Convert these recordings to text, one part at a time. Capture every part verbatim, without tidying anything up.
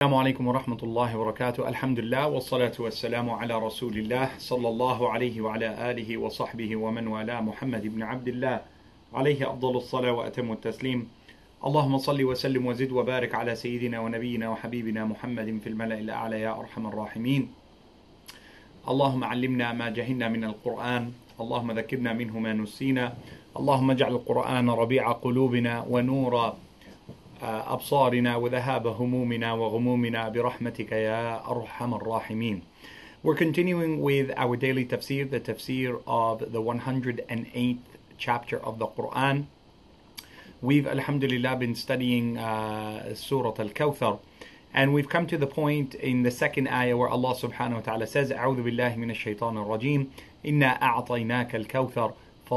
Assalamu alaikum wa rahmatullahi wa barakatuh. Alhamdulillah wa salatu wa salamu ala rasulillah sallallahu alayhi wa ala alihi wa sahbihi wa man wala Muhammad ibn Abdullah alayhi afdalu as-salah wa atamu at-taslim. Allahumma salli wa sallim wa zid wa barik ala sayyidina wa nabiyyina wa habibina Muhammadin fil mala'i al-a'la ya arhamar rahimin. Allahumma allimna ma jahilna min al-Qur'an. Allahumma dhakkirna minhu ma nusina. Allahumma ij'al al-Qur'ana rabi'a qulubina wa nura أبصارنا وذهاب همومنا وغمومنا برحمتك يا أرحم الراحمين. We're continuing with our daily tafsir, the tafsir of the one hundred eighth chapter of the Quran. We've, alhamdulillah, been studying uh, Surah Al-Kawthar, and we've come to the point in the second ayah where Allah subhanahu wa ta'ala says, أعوذ بالله من الشيطان الرجيم إنا أعطيناك الكوثر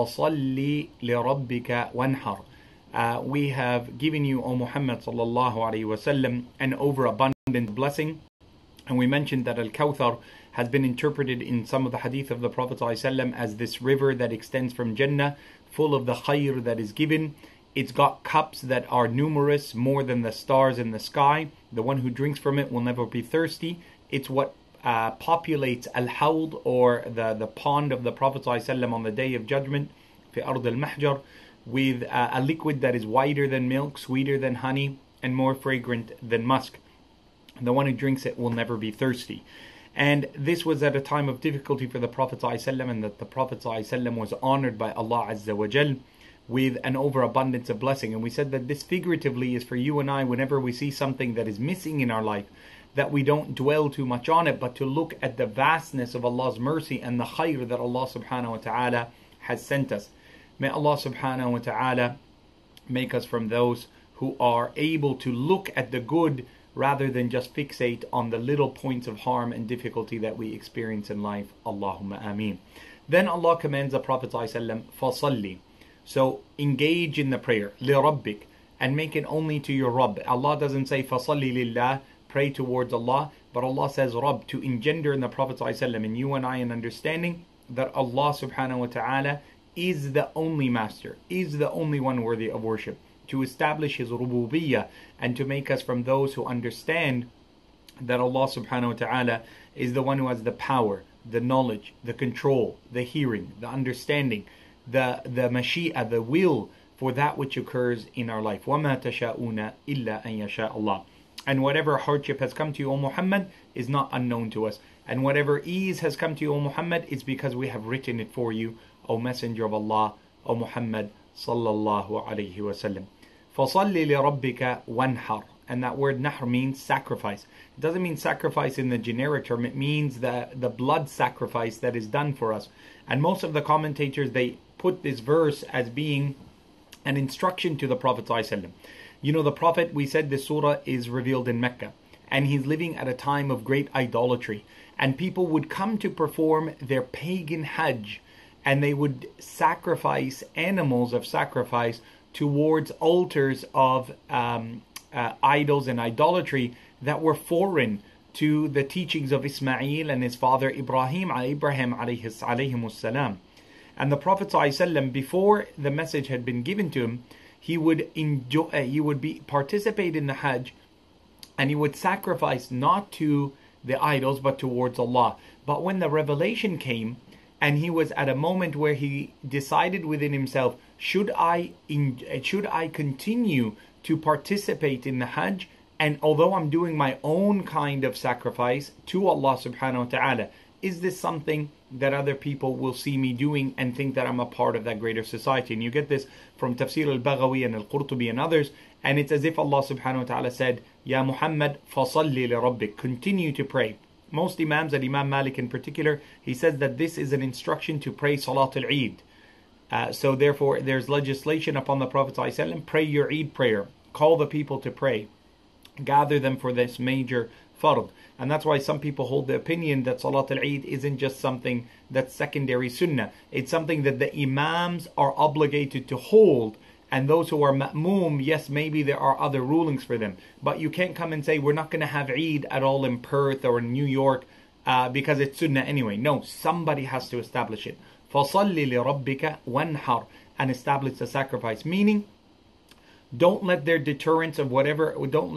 فصلي لربك وانحر. Uh, we have given you, O Muhammad sallallahu alayhi wa sallam, an overabundant blessing. And we mentioned that Al-Kawthar has been interpreted in some of the hadith of the Prophet ﷺ as this river that extends from Jannah, full of the khayr that is given. It's got cups that are numerous, more than the stars in the sky. The one who drinks from it will never be thirsty. It's what uh, populates Al-Hawd, or the, the pond of the Prophet ﷺ on the Day of Judgment, fi ard al-mahjar, with uh, a liquid that is whiter than milk, sweeter than honey, and more fragrant than musk. The one who drinks it will never be thirsty. And this was at a time of difficulty for the Prophet ﷺ, and that the Prophet ﷺ was honored by Allah Azza wa Jal with an overabundance of blessing. And we said that this figuratively is for you and I, whenever we see something that is missing in our life, that we don't dwell too much on it, but to look at the vastness of Allah's mercy and the khayr that Allah subhanahu wa ta'ala has sent us. May Allah subhanahu wa ta'ala make us from those who are able to look at the good rather than just fixate on the little points of harm and difficulty that we experience in life. Allahumma ameen. Then Allah commands the Prophet ﷺ, فَصَلِّ. So engage in the prayer, لِرَبِّكَ, and make it only to your Rabb. Allah doesn't say فَصَلِّ لِلَّهِ, pray towards Allah, but Allah says Rabb, to engender in the Prophet ﷺ and you and I an understanding that Allah subhanahu wa ta'ala is the only master, is the only one worthy of worship, to establish His rububiyyah and to make us from those who understand that Allah subhanahu wa ta'ala is the one who has the power, the knowledge, the control, the hearing, the understanding, the, the mashi'ah, the will for that which occurs in our life. وَمَا تَشَاءُونَ إِلَّا أَن يَشَاءَ اللَّهُ. And whatever hardship has come to you, O Muhammad, is not unknown to us. And whatever ease has come to you, O Muhammad, is because we have written it for you, O Messenger of Allah, O Muhammad sallallahu alayhi wa sallam. فَصَلِّ لِرَبِّكَ وَانْحَرْ. And that word nahr means sacrifice. It doesn't mean sacrifice in the generic term. It means the, the blood sacrifice that is done for us. And most of the commentators, they put this verse as being an instruction to the Prophet ﷺ. You know, the Prophet, we said this surah is revealed in Mecca, and he's living at a time of great idolatry. And people would come to perform their pagan hajj, and they would sacrifice animals of sacrifice towards altars of um, uh, idols and idolatry that were foreign to the teachings of Ismail and his father Ibrahim, Ibrahim alayhi salam. And the Prophet ﷺ, before the message had been given to him, he would enjoy, uh, he would be participate in the Hajj, and he would sacrifice not to the idols but towards Allah. But when the revelation came, and he was at a moment where he decided within himself, should I in, should I continue to participate in the Hajj, and although I'm doing my own kind of sacrifice to Allah subhanahu wa ta'ala, is this something that other people will see me doing and think that I'm a part of that greater society? And you get this from Tafsir al-Baghawi and al-Qurtubi and others, and it's as if Allah subhanahu wa ta'ala said, Ya Muhammad, فَصَلِّ لِرَبِّكَ, continue to pray. Most Imams, and Imam Malik in particular, he says that this is an instruction to pray Salat al-Eid. Uh, so therefore, there's legislation upon the Prophet ﷺ, pray your Eid prayer. Call the people to pray. Gather them for this major fard. And that's why some people hold the opinion that Salat al-Eid isn't just something that's secondary sunnah. It's something that the Imams are obligated to hold. And those who are ma'moom, yes, maybe there are other rulings for them. But you can't come and say, we're not going to have Eid at all in Perth or in New York uh, because it's sunnah anyway. No, somebody has to establish it. فَصَلِّ لِرَبِّكَ وَانْحَرْ, and establish the sacrifice. Meaning, don't let their deterrence of whatever, don't let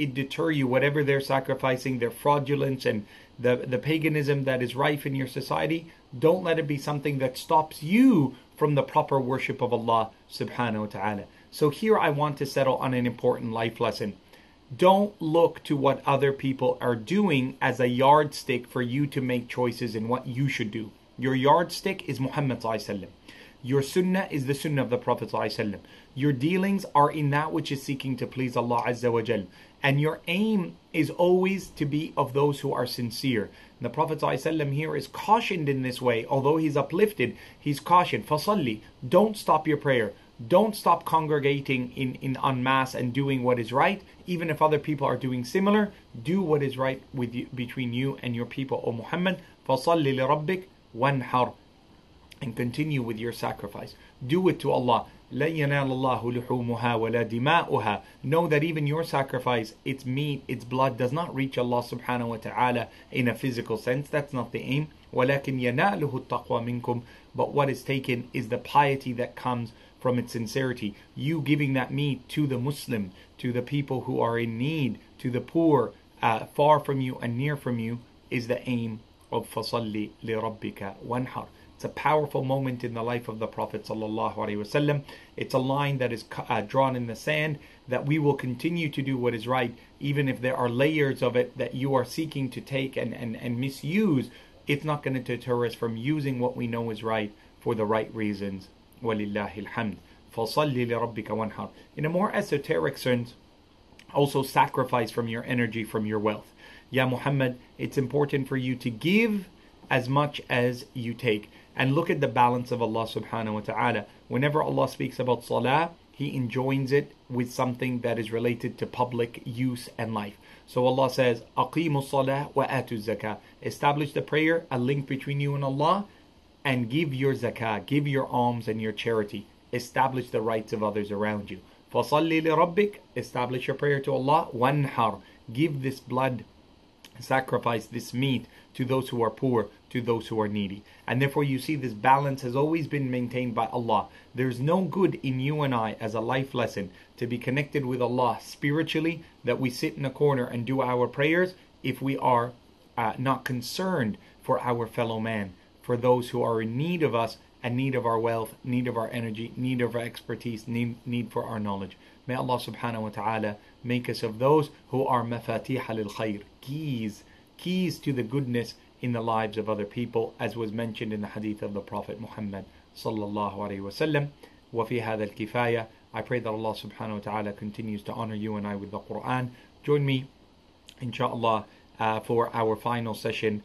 it deter you, whatever they're sacrificing, their fraudulence and the, the paganism that is rife in your society. Don't let it be something that stops you from the proper worship of Allah subhanahu wa ta'ala. So here I want to settle on an important life lesson. Don't look to what other people are doing as a yardstick for you to make choices in what you should do. Your yardstick is Muhammad sallallahu alaihi wasallam. Your sunnah is the sunnah of the Prophet sallallahu alaihi wasallam. Your dealings are in that which is seeking to please Allah Azza wa Jal. And your aim is always to be of those who are sincere. And the Prophet ﷺ here is cautioned in this way. Although he's uplifted, he's cautioned. فَصَلِّ Don't stop your prayer. Don't stop congregating in, in en masse and doing what is right. Even if other people are doing similar, do what is right with you, between you and your people, O Muhammad. فَصَلِّ لِرَبِّكَ وَانْحَرْ And continue with your sacrifice. Do it to Allah. لَن يَنَالَ اللَّهُ لُحُومُهَا وَلَا دِمَاؤُهَا Know that even your sacrifice, its meat, its blood, does not reach Allah subhanahu wa ta'ala in a physical sense. That's not the aim. وَلَكِنْ يَنَالُهُ التَّقْوَى مِنْكُمْ But what is taken is the piety that comes from its sincerity. You giving that meat to the Muslim, to the people who are in need, to the poor, uh, far from you and near from you, is the aim of فَصَلِّ لِرَبِّكَ وَانْحَرْ It's a powerful moment in the life of the Prophet sallallahu alaihi wasallam. It's a line that is uh, drawn in the sand, that we will continue to do what is right, even if there are layers of it that you are seeking to take and, and, and misuse. It's not going to deter us from using what we know is right for the right reasons. وَلِلَّهِ الْحَمْدِ فَصَلِّ لِرَبِّكَ وَانْحَرْ In a more esoteric sense, also sacrifice from your energy, from your wealth. Ya Muhammad, it's important for you to give as much as you take. And look at the balance of Allah subhanahu wa ta'ala. Whenever Allah speaks about salah, He enjoins it with something that is related to public use and life. So Allah says, أَقِيمُوا الصَّلَاةَ وَآتُوا الزَّكَاةَ Establish the prayer, a link between you and Allah, and give your zakah, give your alms and your charity. Establish the rights of others around you. فَصَلِّ لِرَبِّكَ Establish your prayer to Allah. وَانْحَرْ Give this blood, sacrifice this meat to those who are poor, to those who are needy. And therefore you see this balance has always been maintained by Allah. There's no good in you and I as a life lesson to be connected with Allah spiritually, that we sit in a corner and do our prayers, if we are uh, not concerned for our fellow man, for those who are in need of us and need of our wealth, need of our energy, need of our expertise, need, need for our knowledge. May Allah subhanahu wa ta'ala make us of those who are mafatih lil khair, keys, keys to the goodness in the lives of other people, as was mentioned in the hadith of the Prophet Muhammad sallallahu alaihi wasallam. Wa fi hadha al-kifaya. I pray that Allah subhanahu wa ta'ala continues to honor you and I with the Quran. Join me, inshallah, uh, for our final session.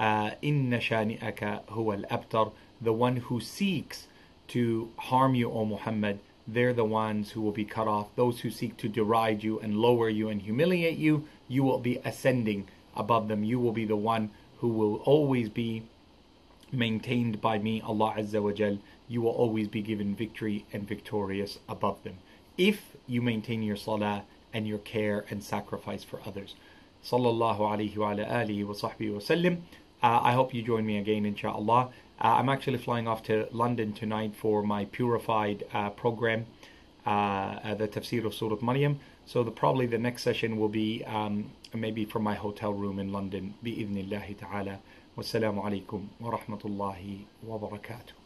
Inna shani'aka huwa al-abtar. The one who seeks to harm you, O Muhammad, they're the ones who will be cut off. Those who seek to deride you and lower you and humiliate you, you will be ascending above them. You will be the one who will always be maintained by me, Allah Azza wa Jal. You will always be given victory and victorious above them, if you maintain your salah and your care and sacrifice for others. Sallallahu alayhi wa ala alihi wa sahbihi wa sallim. Uh, I hope you join me again, inshallah. Uh, I'm actually flying off to London tonight for my Purified uh, program, uh, uh, the Tafsir of Surah Maryam. So the, probably the next session will be um, maybe from my hotel room in London, bi-idhnillahi ta'ala. Wassalamu alaikum wa rahmatullahi wa barakatuh.